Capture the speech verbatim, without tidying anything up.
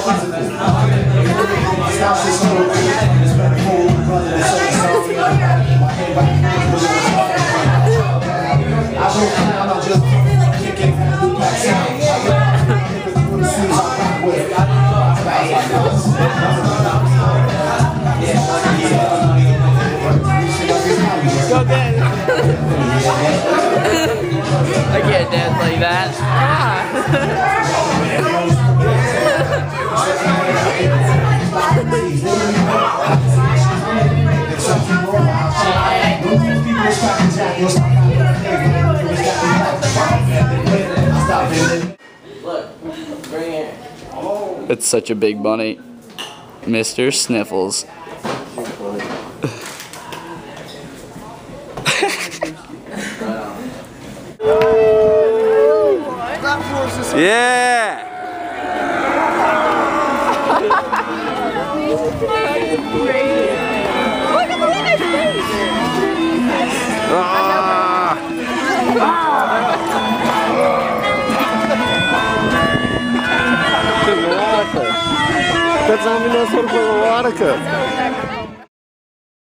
Go dance. I can't dance like that. Look, bring it. It's such a big bunny. Mister Sniffles. Yeah! Look at the way they face! Ah! Nossa! Tá desaminando o juego, cara.